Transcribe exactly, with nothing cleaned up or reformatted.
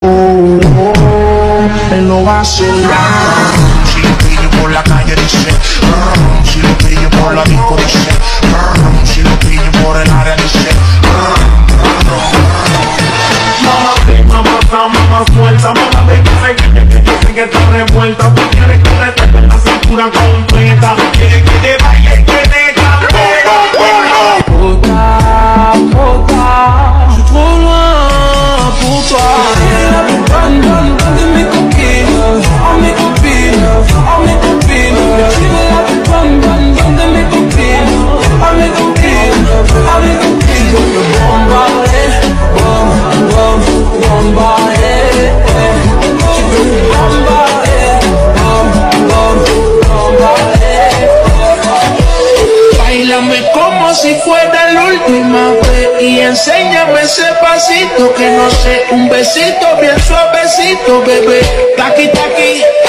Oh, oh, él lo va a soñar. Si lo pillo por la calle dice, uh, si lo pillo por la disco dice, uh, si lo pillo por el área dice, mamá, mamá, mamá, mamá, suelta, mamá, ve que sé que está revuelta. Tú quieres que te toque la cintura completa, quieres que te vaya y que te cante. Puta, puta, je suis trop loin pour toi. Donne, donne, donne de mes copines, oh mes copines, oh mes copines. Tu me la donne, donne, donne de mes copines, oh mes copines, oh mes copines. Je veux bombarder, bom, bom, bombarder. Je veux bombarder, bom, bom, bombarder. Báilame como si fuera la última vez y enséñame ese pasito que no sé, un besito bien suavecito, bebé. Taqui, taqui.